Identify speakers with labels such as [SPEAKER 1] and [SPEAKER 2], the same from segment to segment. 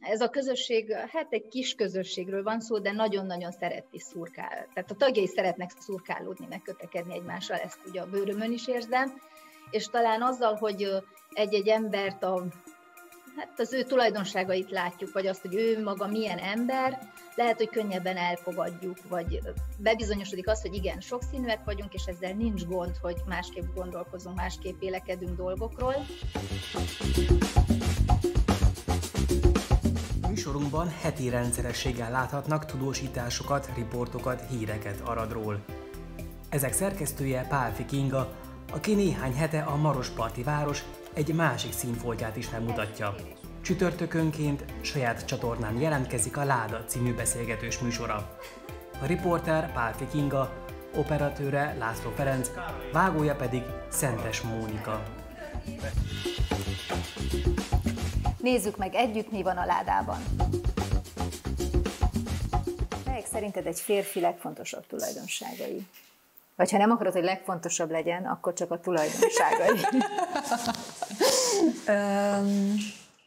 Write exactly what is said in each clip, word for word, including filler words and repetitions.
[SPEAKER 1] Ez a közösség, hát egy kis közösségről van szó, de nagyon-nagyon szereti szurkál. Tehát a tagjai szeretnek szurkálódni, meg kötekedni egymással, ezt ugye a bőrömön is érzem. És talán azzal, hogy egy-egy embert, a, hát az ő tulajdonságait látjuk, vagy azt, hogy ő maga milyen ember, lehet, hogy könnyebben elfogadjuk, vagy bebizonyosodik az, hogy igen, sokszínűek vagyunk, és ezzel nincs gond, hogy másképp gondolkozunk, másképp vélekedünk dolgokról.
[SPEAKER 2] Műsorunkban heti rendszerességgel láthatnak tudósításokat, riportokat, híreket Aradról. Ezek szerkesztője Pálffy Kinga, aki néhány hete a Marosparti város egy másik színfoltját is megmutatja. Csütörtökönként saját csatornán jelentkezik a Láda című beszélgetős műsora. A riporter Pálffy Kinga, operatőre László Ferenc, vágója pedig Szentes Mónika.
[SPEAKER 1] Nézzük meg együtt, mi van a ládában. Melyek szerinted egy férfi legfontosabb tulajdonságai? Vagy ha nem akarod, hogy legfontosabb legyen, akkor csak a tulajdonságai.
[SPEAKER 3] um,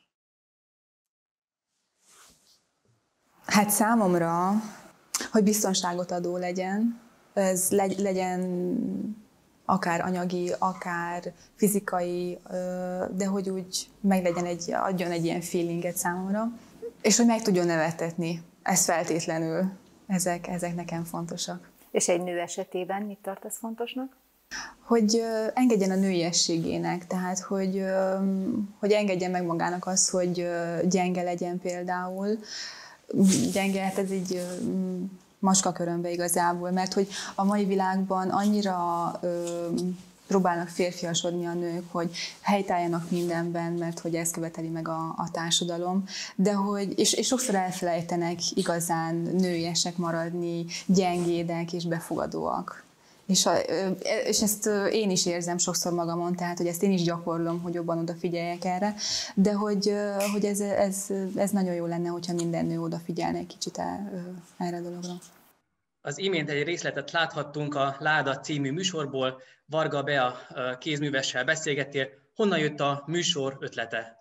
[SPEAKER 3] hát számomra, hogy biztonságot adó legyen, ez legy, legyen akár anyagi, akár fizikai, de hogy úgy meglegyen egy, adjon egy ilyen feelinget számomra, és hogy meg tudjon nevettetni. Ez feltétlenül, ezek, ezek nekem fontosak.
[SPEAKER 1] És egy nő esetében mit tartasz fontosnak?
[SPEAKER 3] Hogy engedjen a nőiességének, tehát hogy, hogy engedjen meg magának az, hogy gyenge legyen például. Gyenge, hát ez így macskakörömbe igazából, mert hogy a mai világban annyira próbálnak férfiasodni a nők, hogy helytálljanak mindenben, mert hogy ezt követeli meg a, a társadalom, de hogy, és, és sokszor elfelejtenek igazán nőiesek maradni, gyengédek és befogadóak. És, a, és ezt én is érzem sokszor magamon, tehát hogy ezt én is gyakorlom, hogy jobban odafigyeljek erre, de hogy, hogy ez, ez, ez nagyon jó lenne, hogyha minden nő odafigyelne egy kicsit erre a dologra.
[SPEAKER 4] Az imént egy részletet láthattunk a Láda című műsorból. Varga Bea kézművessel beszélgettél. Honnan jött a műsor ötlete?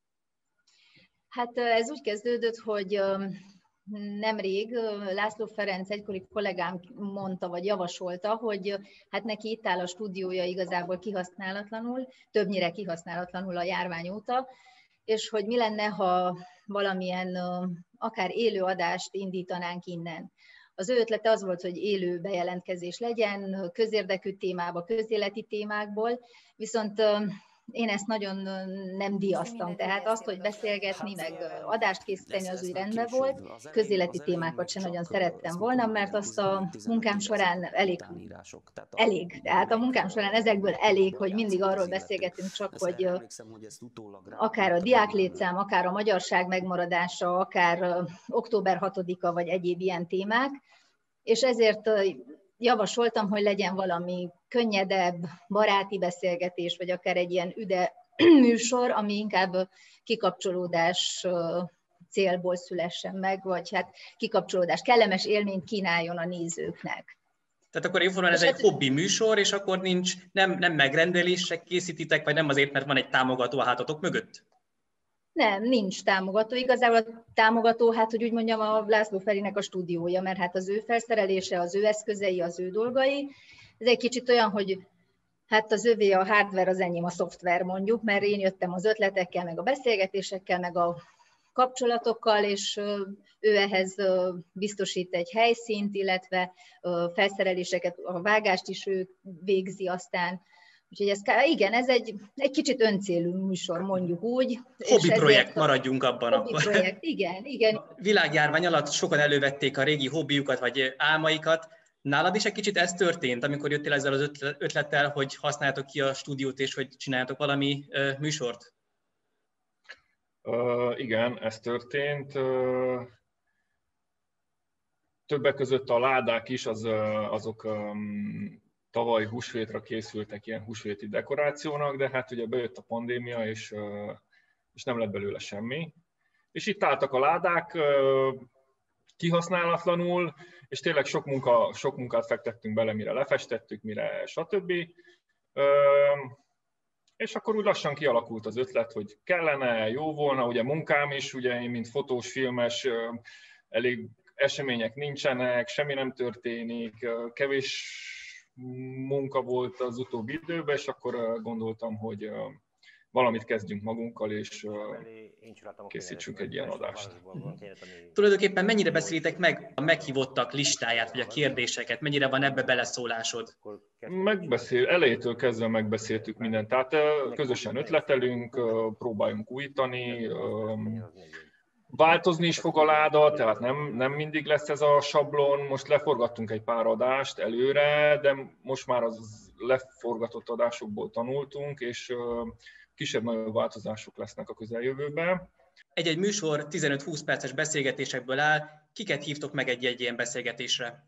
[SPEAKER 1] Hát ez úgy kezdődött, hogy nemrég László Ferenc egykori kollégám mondta, vagy javasolta, hogy hát neki itt áll a stúdiója igazából kihasználatlanul, többnyire kihasználatlanul a járvány óta, és hogy mi lenne, ha valamilyen akár élő adást indítanánk innen. Az ő ötlete az volt, hogy élő bejelentkezés legyen, közérdekű témába, közéleti témákból, viszont én ezt nagyon nem díjaztam, tehát azt, hogy beszélgetni, meg adást készíteni, az úgy rendben volt. Közéleti témákat sem nagyon szerettem volna, mert azt a munkám során elég, elég. Tehát a munkám során ezekből elég, hogy mindig arról beszélgetünk csak, hogy akár a diáklétszám, akár a magyarság megmaradása, akár október hatodika, vagy egyéb ilyen témák, és ezért javasoltam, hogy legyen valami könnyedebb, baráti beszélgetés, vagy akár egy ilyen üde műsor, ami inkább kikapcsolódás célból szülessen meg, vagy hát kikapcsolódás, kellemes élményt kínáljon a nézőknek.
[SPEAKER 4] Tehát akkor jóformán ez egy hobbi műsor, és akkor nincs, nem, nem megrendelésre készítitek, vagy nem azért, mert van egy támogató a hátatok mögött?
[SPEAKER 1] Nem, nincs támogató. Igazából a támogató, hát hogy úgy mondjam, a László Ferinek a stúdiója, mert hát az ő felszerelése, az ő eszközei, az ő dolgai. Ez egy kicsit olyan, hogy hát az övé a hardware, az enyém a szoftver mondjuk, mert én jöttem az ötletekkel, meg a beszélgetésekkel, meg a kapcsolatokkal, és ő ehhez biztosít egy helyszínt, illetve felszereléseket, a vágást is ő végzi aztán. Úgyhogy ez, igen, ez egy, egy kicsit öncélú műsor, mondjuk úgy.
[SPEAKER 4] Hobbi projekt, maradjunk abban
[SPEAKER 1] hobbi
[SPEAKER 4] akkor.
[SPEAKER 1] Projekt, igen, igen.
[SPEAKER 4] A világjárvány alatt sokan elővették a régi hobbiukat, vagy álmaikat. Nálad is egy kicsit ez történt, amikor jöttél ezzel az ötlettel, hogy használjátok ki a stúdiót, és hogy csináljátok valami uh, műsort?
[SPEAKER 5] Uh, igen, ez történt. Uh, többek között a ládák is, az, uh, azok um, tavaly húsvétra készültek ilyen húsvéti dekorációnak, de hát ugye bejött a pandémia, és, uh, és nem lett belőle semmi. És itt álltak a ládák uh, kihasználatlanul, és tényleg sok, munka, sok munkát fektettünk bele, mire lefestettük, mire stb. Uh, És akkor úgy lassan kialakult az ötlet, hogy kellene, jó volna, ugye munkám is, ugye én mint fotós, filmes, elég események nincsenek, semmi nem történik, kevés munka volt az utóbbi időben, és akkor gondoltam, hogy valamit kezdjünk magunkkal, és készítsünk egy ilyen adást.
[SPEAKER 4] Tulajdonképpen mennyire beszélitek meg a meghívottak listáját, vagy a kérdéseket? Mennyire van ebbe beleszólásod?
[SPEAKER 5] Megbeszél, elejétől kezdve megbeszéltük mindent. Tehát közösen ötletelünk, próbáljunk újítani, változni is fog a láda, tehát nem, nem mindig lesz ez a sablon. Most leforgattunk egy pár adást előre, de most már az leforgatott adásokból tanultunk, és kisebb-nagyobb változások lesznek a közeljövőben.
[SPEAKER 4] Egy-egy műsor tizenöt-húsz perces beszélgetésekből áll. Kiket hívtok meg egy-egy ilyen beszélgetésre?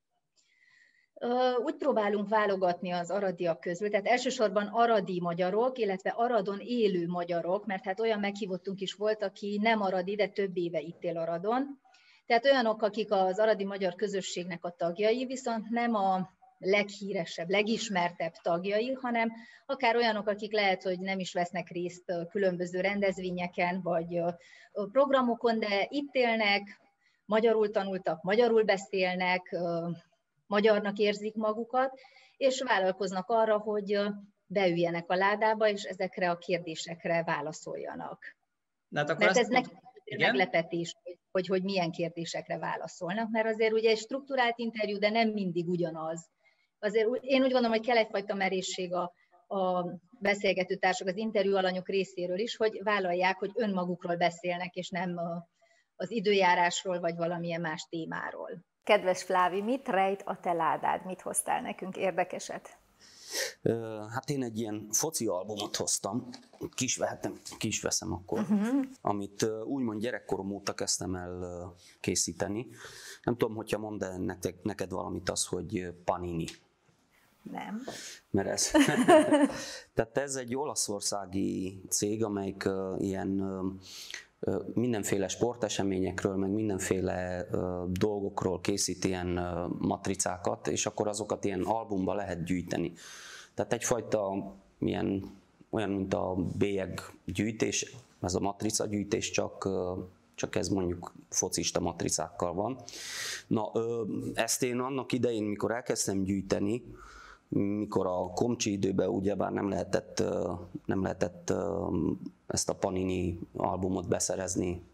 [SPEAKER 1] Úgy próbálunk válogatni az aradiak közül, tehát elsősorban aradi magyarok, illetve Aradon élő magyarok, mert hát olyan meghívottunk is volt, aki nem aradi, de több éve itt él Aradon. Tehát olyanok, akik az aradi magyar közösségnek a tagjai, viszont nem a leghíresebb, legismertebb tagjai, hanem akár olyanok, akik lehet, hogy nem is vesznek részt különböző rendezvényeken vagy programokon, de itt élnek, magyarul tanultak, magyarul beszélnek, magyarnak érzik magukat, és vállalkoznak arra, hogy beüljenek a ládába, és ezekre a kérdésekre válaszoljanak. Hát mert ez nekik meglepetés, hogy, hogy, hogy milyen kérdésekre válaszolnak, mert azért ugye egy strukturált interjú, de nem mindig ugyanaz. Azért én úgy gondolom, hogy kell egyfajta merészség a, a beszélgető társak, az interjú alanyok részéről is, hogy vállalják, hogy önmagukról beszélnek, és nem az időjárásról, vagy valamilyen más témáról.
[SPEAKER 6] Kedves Flávi, mit rejt a te ládád? Mit hoztál nekünk érdekeset?
[SPEAKER 7] Hát én egy ilyen foci albumot hoztam, kis, vehetem, kis veszem akkor, uh-huh. amit úgymond gyerekkorom óta kezdtem el készíteni. Nem tudom, hogyha mond -e neked, neked valamit az, hogy Panini.
[SPEAKER 6] Nem.
[SPEAKER 7] Mert ez, tehát ez egy olaszországi cég, amelyik ilyen mindenféle sporteseményekről, meg mindenféle dolgokról készít ilyen matricákat, és akkor azokat ilyen albumba lehet gyűjteni. Tehát egyfajta ilyen, olyan, mint a bélyeg gyűjtés, ez a matrica gyűjtés, csak, csak ez mondjuk focista matricákkal van. Na, ezt én annak idején, mikor elkezdtem gyűjteni, mikor a Komcsi időben ugyebár nem lehetett, nem lehetett ezt a Panini albumot beszerezni,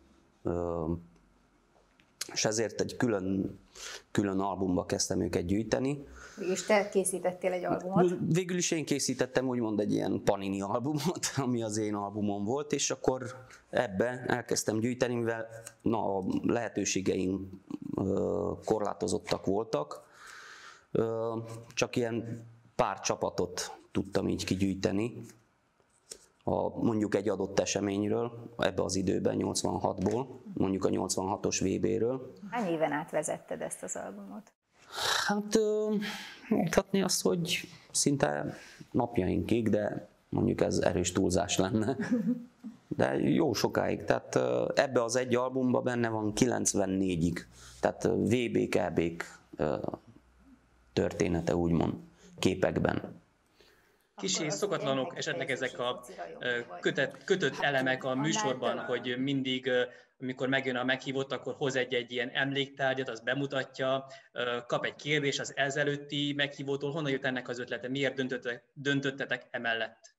[SPEAKER 7] és ezért egy külön, külön albumba kezdtem őket gyűjteni.
[SPEAKER 6] És te készítettél egy albumot?
[SPEAKER 7] Végül is én készítettem úgymond egy ilyen Panini albumot, ami az én albumom volt, és akkor ebbe elkezdtem gyűjteni, mivel na, a lehetőségeim korlátozottak voltak. Csak ilyen pár csapatot tudtam így kigyűjteni, a, mondjuk egy adott eseményről, ebbe az időben, nyolcvanhatból, mondjuk a nyolcvanhatos vé béről.
[SPEAKER 6] Hány éven át vezetted ezt az albumot?
[SPEAKER 7] Hát mondhatni azt, hogy szinte napjainkig, de mondjuk ez erős túlzás lenne. De jó sokáig, tehát ebbe az egy albumban benne van kilencvennégyig, tehát vé bé, ká bék története úgymond, képekben.
[SPEAKER 4] Kicsi szokatlanok esetleg ezek a kötött, kötött elemek a műsorban, hogy mindig, amikor megjön a meghívott, akkor hoz egy-egy ilyen emléktárgyat, az bemutatja, kap egy kérdés az ezelőtti meghívótól. Honnan jött ennek az ötlete? Miért döntöttetek, döntöttetek emellett?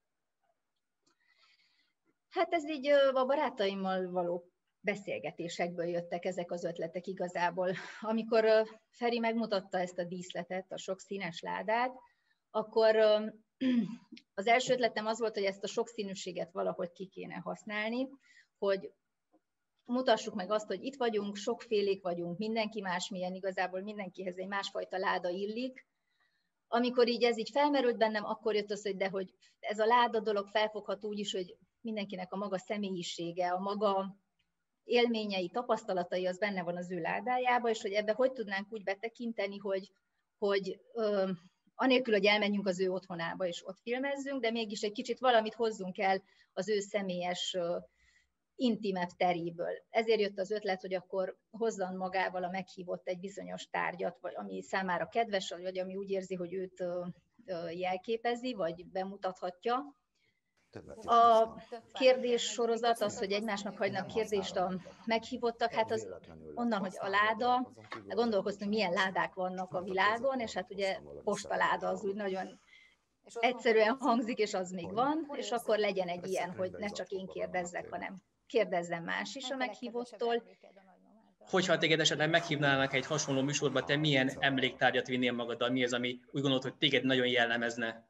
[SPEAKER 1] Hát ez így a barátaimmal való beszélgetésekből jöttek ezek az ötletek igazából. Amikor Feri megmutatta ezt a díszletet, a sok színes ládát, akkor az első ötletem az volt, hogy ezt a sokszínűséget valahogy ki kéne használni, hogy mutassuk meg azt, hogy itt vagyunk, sokfélék vagyunk, mindenki másmilyen, igazából mindenkihez egy másfajta láda illik. Amikor így ez így felmerült bennem, akkor jött az, hogy de hogy ez a láda dolog felfogható úgy is, hogy mindenkinek a maga személyisége, a maga élményei, tapasztalatai, az benne van az ő ládájába, és hogy ebbe hogy tudnánk úgy betekinteni, hogy, hogy ö, anélkül, hogy elmenjünk az ő otthonába és ott filmezzünk, de mégis egy kicsit valamit hozzunk el az ő személyes, ö, intimebb teréből. Ezért jött az ötlet, hogy akkor hozzon magával a meghívott egy bizonyos tárgyat, vagy ami számára kedves, vagy ami úgy érzi, hogy őt ö, ö, jelképezi, vagy bemutathatja. A kérdés sorozat, az, hogy egymásnak hagynak kérdést a meghívottak, hát az onnan, hogy a láda, gondolkoztunk, milyen ládák vannak a világon, és hát ugye postaláda az úgy nagyon egyszerűen hangzik, és az még van, és akkor legyen egy ilyen, hogy ne csak én kérdezzek, hanem kérdezzen más is a meghívottól.
[SPEAKER 4] Hogyha téged esetleg meghívnának egy hasonló műsorba, te milyen emléktárgyat vinnél magaddal? Mi az, ami úgy gondolod, hogy téged nagyon jellemezne?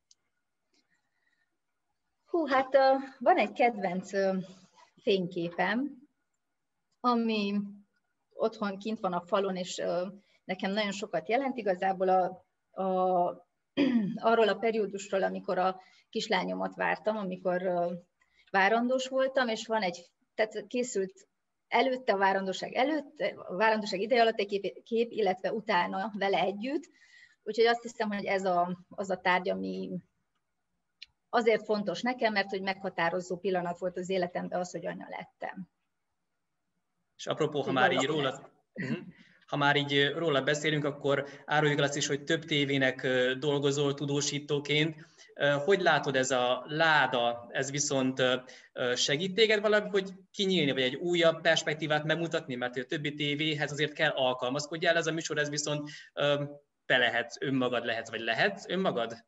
[SPEAKER 1] Hú, hát van egy kedvenc fényképem, ami otthon kint van a falon, és nekem nagyon sokat jelent. Igazából a, a, arról a periódusról, amikor a kislányomat vártam, amikor várandós voltam, és van egy, tehát készült előtte a várandóság előtt, a várandóság ideje alatt egy kép, kép, illetve utána vele együtt. Úgyhogy azt hiszem, hogy ez a, az a tárgy, ami azért fontos nekem, mert hogy meghatározó pillanat volt az életemben az, hogy anya lettem.
[SPEAKER 4] És apropó, ha már így róla, ha már így róla beszélünk, akkor áruljuk azt is, hogy több tévének dolgozol tudósítóként. Hogy látod, ez a láda, ez viszont segít téged valahogy, hogy kinyílni, vagy egy újabb perspektívát megmutatni, mert a többi tévéhez azért kell alkalmazkodjál, ez a műsor, ez viszont te lehetsz, önmagad lehetsz, vagy lehetsz önmagad?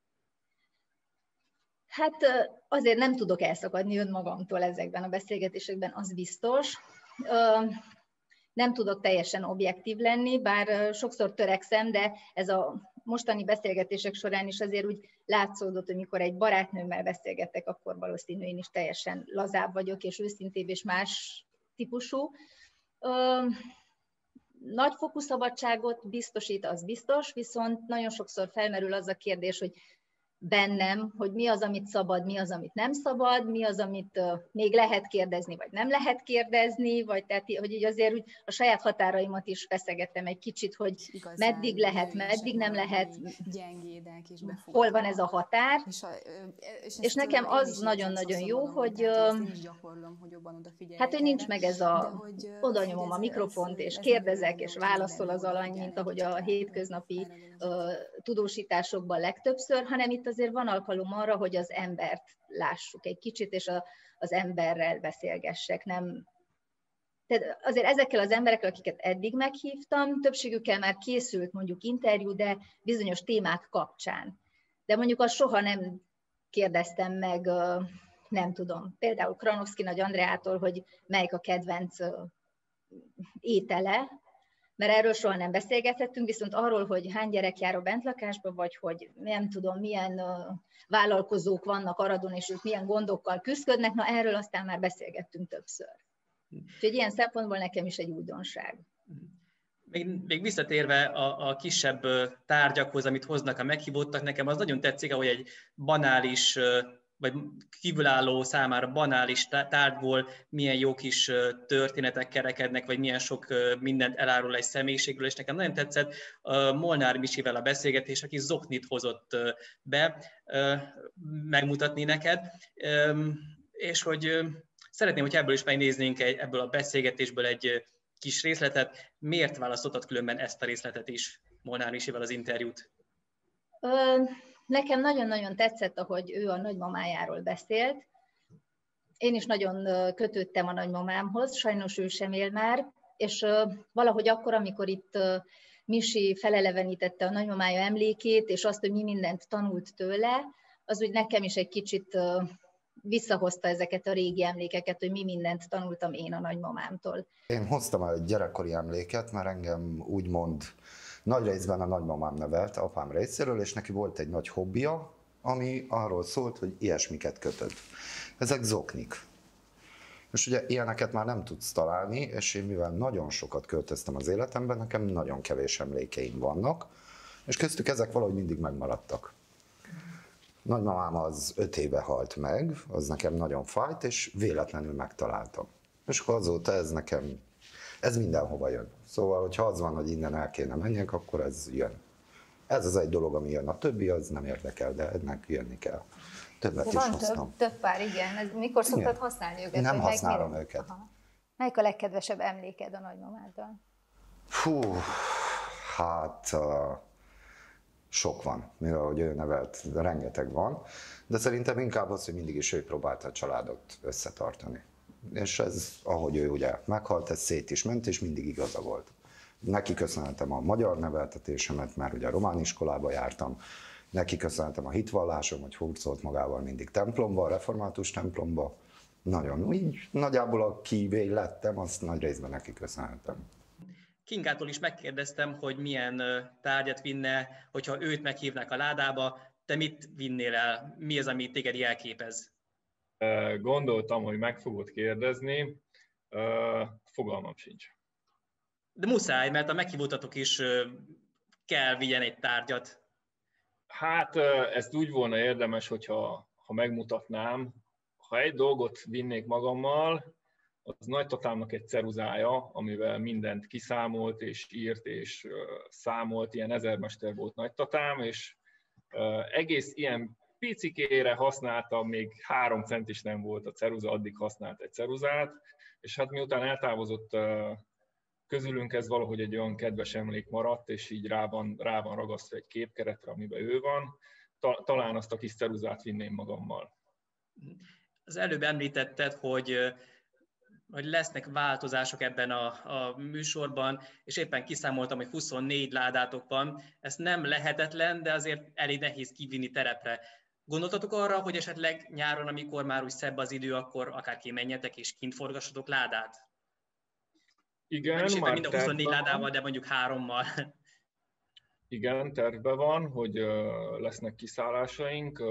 [SPEAKER 1] Hát azért nem tudok elszakadni önmagamtól ezekben a beszélgetésekben, az biztos. Nem tudok teljesen objektív lenni, bár sokszor törekszem, de ez a mostani beszélgetések során is azért úgy látszódott, hogy mikor egy barátnőmmel beszélgetek, akkor valószínű én is teljesen lazább vagyok, és őszintébb és más típusú. Nagyfokú szabadságot biztosít, az biztos, viszont nagyon sokszor felmerül az a kérdés, hogy bennem, hogy mi az, amit szabad, mi az, amit nem szabad, mi az, amit uh, még lehet kérdezni, vagy nem lehet kérdezni, vagy tehát, hogy így azért úgy a saját határaimat is feszegettem egy kicsit, hogy igazán, meddig lehet, meddig nem lehet, gyengédek és hol van ez a határ. És, a, és, és nekem az nagyon-nagyon jó, hogy, hogy gyakorlom, hogy hát, hogy nincs meg ez a, hogy, oda nyomom a mikrofont, és kérdezek, és válaszol az alany, mint ahogy a hétköznapi uh, tudósításokban legtöbbször, hanem itt azért van alkalom arra, hogy az embert lássuk egy kicsit, és a, az emberrel beszélgessek. Nem... Tehát azért ezekkel az emberekkel, akiket eddig meghívtam, többségükkel már készült mondjuk interjú, de bizonyos témák kapcsán. De mondjuk azt soha nem kérdeztem meg, nem tudom, például Kranoszki Nagy Andreától, hogy melyik a kedvenc étele, mert erről soha nem beszélgethettünk, viszont arról, hogy hány gyerek jár a bentlakásba, vagy hogy nem tudom, milyen uh, vállalkozók vannak Aradon, és ők milyen gondokkal küzdködnek, na erről aztán már beszélgettünk többször. Úgyhogy ilyen szempontból nekem is egy újdonság.
[SPEAKER 4] Még, még visszatérve a, a kisebb tárgyakhoz, amit hoznak a meghívottak, nekem az nagyon tetszik, ahogy egy banális, vagy kívülálló számára banális tárgyból milyen jó kis történetek kerekednek, vagy milyen sok mindent elárul egy személyiségről, és nekem nagyon tetszett Molnár Misivel a beszélgetés, aki zoknit hozott be megmutatni neked, és hogy szeretném, hogy ebből is megnéznénk egy, ebből a beszélgetésből egy kis részletet. Miért választottad különben ezt a részletet is, Molnár Misivel az interjút?
[SPEAKER 1] Nekem nagyon-nagyon tetszett, ahogy ő a nagymamájáról beszélt. Én is nagyon kötődtem a nagymamámhoz, sajnos ő sem él már, és valahogy akkor, amikor itt Misi felelevenítette a nagymamája emlékét, és azt, hogy mi mindent tanult tőle, az úgy nekem is egy kicsit visszahozta ezeket a régi emlékeket, hogy mi mindent tanultam én a nagymamámtól.
[SPEAKER 8] Én hoztam el egy gyerekkori emléket, mert engem úgymond nagy részben a nagymamám nevelt, apám részéről, és neki volt egy nagy hobbija, ami arról szólt, hogy ilyesmiket kötött. Ezek zoknik. És ugye ilyeneket már nem tudsz találni, és én mivel nagyon sokat költöztem az életemben, nekem nagyon kevés emlékeim vannak, és köztük ezek valahogy mindig megmaradtak. Nagymamám az öt éve halt meg, az nekem nagyon fájt, és véletlenül megtaláltam. És akkor azóta ez nekem, ez mindenhova jön. Szóval, hogyha az van, hogy innen el kéne menjek, akkor ez jön. Ez az egy dolog, ami jön. A többi az nem érdekel, de ennek jönni kell. Többet de is
[SPEAKER 6] van
[SPEAKER 8] hoztam.
[SPEAKER 6] Több, több pár, igen. Ez mikor szoktad igen. használni őket?
[SPEAKER 8] Nem használom meg őket.
[SPEAKER 6] Aha. Melyik a legkedvesebb emléked a nagymamádról?
[SPEAKER 8] Fú, hát... Uh, sok van, mivel hogy ő nevelt, de rengeteg van, de szerintem inkább az, hogy mindig is ő próbálta a családot összetartani. És ez, ahogy ő ugye meghalt, ez szét is ment, és mindig igaza volt. Neki köszönhetem a magyar neveltetésemet, mert ugye a román iskolába jártam, neki köszönhetem a hitvallásom, hogy hurcolt magával mindig templomba, a református templomba. Nagyon, így nagyjából a kívé lettem, azt nagy részben neki köszönhetem.
[SPEAKER 4] Kingától is megkérdeztem, hogy milyen tárgyat vinne, hogyha őt meghívnák a ládába. Te mit vinnél el? Mi az, ami téged jelképez?
[SPEAKER 5] Gondoltam, hogy meg fogod kérdezni. Fogalmam sincs.
[SPEAKER 4] De muszáj, mert a meghívottatok is kell vigyen egy tárgyat.
[SPEAKER 5] Hát ezt úgy volna érdemes, hogyha ha megmutatnám. Ha egy dolgot vinnék magammal, az nagytatámnak egy ceruzája, amivel mindent kiszámolt és írt és számolt, ilyen ezermester volt nagytatám, és egész ilyen picikére használta, még három cent is nem volt a ceruza, addig használt egy ceruzát, és hát miután eltávozott közülünk, ez valahogy egy olyan kedves emlék maradt, és így rá van, rá van ragasztva egy képkeretre, amiben ő van. Ta, talán azt a kis ceruzát vinném magammal.
[SPEAKER 4] Az előbb említetted, hogy, hogy lesznek változások ebben a, a műsorban, és éppen kiszámoltam, hogy huszonnégy ládátok van. Ez nem lehetetlen, de azért elég nehéz kivinni terepre. Gondoltatok arra, hogy esetleg nyáron, amikor már úgy szebb az idő, akkor akár kimenjetek és kint forgassatok ládát?
[SPEAKER 5] Igen,
[SPEAKER 4] nem is
[SPEAKER 5] már
[SPEAKER 4] mind a huszonnégy ládával, de mondjuk hárommal.
[SPEAKER 5] Igen, tervben van, hogy lesznek kiszállásaink.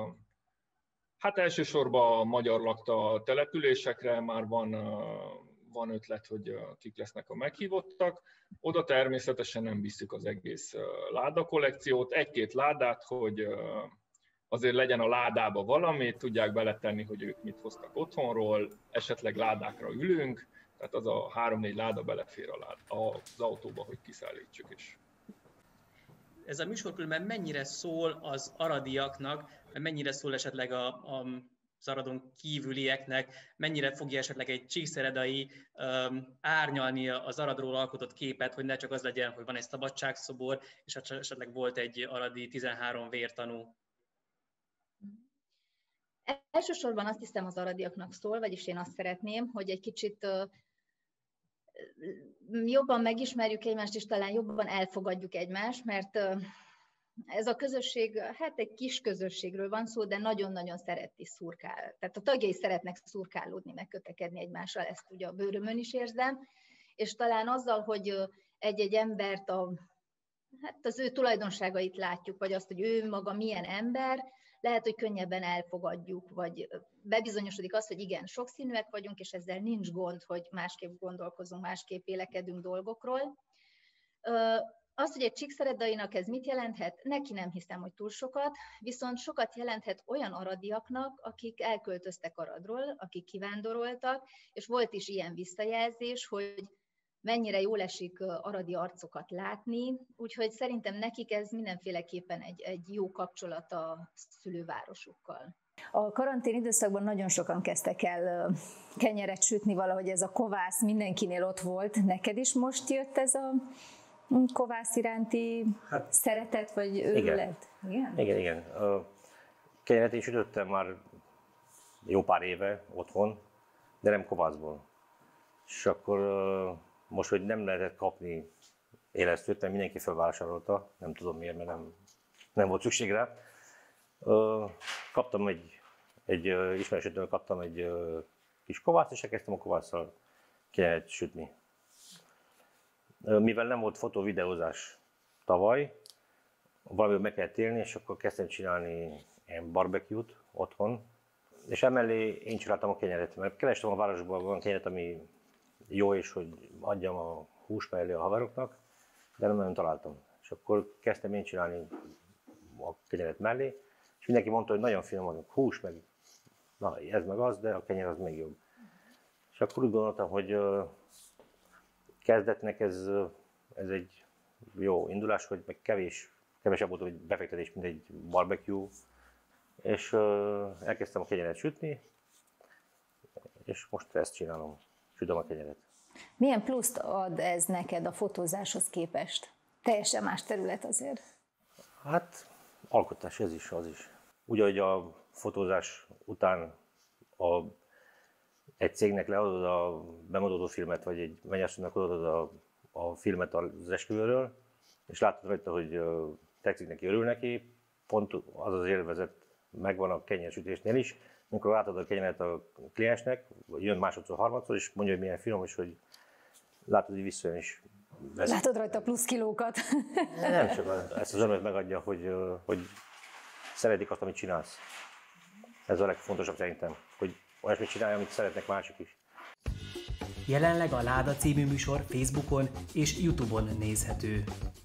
[SPEAKER 5] Hát elsősorban a magyar lakta településekre már van, van ötlet, hogy kik lesznek a meghívottak. Oda természetesen nem visszük az egész láda kollekciót, egy-két ládát, hogy azért legyen a ládába valami, tudják beletenni, hogy ők mit hoztak otthonról, esetleg ládákra ülünk, tehát az a három-négy láda belefér a láda, az autóba, hogy kiszállítsuk is.
[SPEAKER 4] Ez a műsor különben mennyire szól az aradiaknak, mennyire szól esetleg a, a, az aradon kívülieknek, mennyire fogja esetleg egy csíkszeredai um, árnyalni az aradról alkotott képet, hogy ne csak az legyen, hogy van egy szabadságszobor, és esetleg volt egy aradi tizenhárom vértanú.
[SPEAKER 1] Elsősorban azt hiszem az aradiaknak szól, vagyis én azt szeretném, hogy egy kicsit uh, jobban megismerjük egymást, és talán jobban elfogadjuk egymást, mert uh, ez a közösség, hát egy kis közösségről van szó, de nagyon-nagyon szereti szurkál. Tehát a tagjai szeretnek szurkálódni, megkötekedni egymással, ezt ugye a bőrömön is érzem, és talán azzal, hogy egy-egy embert, a, hát az ő tulajdonságait látjuk, vagy azt, hogy ő maga milyen ember, lehet, hogy könnyebben elfogadjuk, vagy bebizonyosodik az, hogy igen, sokszínűek vagyunk, és ezzel nincs gond, hogy másképp gondolkozunk, másképp vélekedünk dolgokról. Az, hogy egy csíkszeredainak ez mit jelenthet, neki nem hiszem, hogy túl sokat, viszont sokat jelenthet olyan aradiaknak, akik elköltöztek Aradról, akik kivándoroltak, és volt is ilyen visszajelzés, hogy mennyire jól esik aradi arcokat látni, úgyhogy szerintem nekik ez mindenféleképpen egy, egy jó kapcsolat a szülővárosukkal.
[SPEAKER 6] A karantén időszakban nagyon sokan kezdtek el kenyeret sütni, valahogy ez a kovász mindenkinél ott volt. Neked is most jött ez a kovász iránti hát, szeretet, vagy őrület?
[SPEAKER 9] Igen, igen. igen. A kenyeret én sütöttem már jó pár éve otthon, de nem kovászból. És akkor most, hogy nem lehetett kapni élesztőt, mert mindenki felvásárolta, nem tudom miért, mert nem, nem volt szükség rá. Kaptam egy, egy ismerősötől kaptam egy kis kovászt, és elkezdtem a kovásszal kenyeret sütni. Mivel nem volt fotó-videózás tavaly, valamiből meg kellett élni, és akkor kezdtem csinálni ilyen barbecue-t otthon. És emellé én csináltam a kenyeret, mert kerestem a városban olyan kenyeret, ami jó, és hogy adjam a hús mellé a haveroknak, de nem nagyon találtam. És akkor kezdtem én csinálni a kenyeret mellé, és mindenki mondta, hogy nagyon finom vagyok, hús, meg na, ez meg az, de a kenyer az még jobb. És akkor úgy gondoltam, hogy kezdetnek ez, ez egy jó indulás, hogy meg kevés, kevesebb volt egy befektetés, mint egy barbecue, és elkezdtem a kenyeret sütni, és most ezt csinálom, sütöm a kenyeret.
[SPEAKER 6] Milyen pluszt ad ez neked a fotózáshoz képest? Teljesen más terület azért.
[SPEAKER 9] Hát alkotás, ez is, az is. Úgy, ahogy a fotózás után a, egy cégnek leadod a bemutató filmet, vagy egy mennyasszonynak adod a, a filmet az esküvőről, és látod rajta, hogy tetszik neki, örül neki, pont az az élvezet megvan a kenyérsütésnél is, amikor átad a kenyeret a kliensnek, jön másodszor, harmadszor, és mondja, hogy milyen finom, és hogy látod, hogy visszajön is.
[SPEAKER 6] Veszik. Látod rajta plusz kilókat.
[SPEAKER 9] Nem csak ezt az örömet megadja, hogy, hogy szeretik azt, amit csinálsz. Ez a legfontosabb szerintem, hogy olyasmit csinálj, amit szeretnek mások is.
[SPEAKER 2] Jelenleg a Láda című műsor Facebookon és YouTube-on nézhető.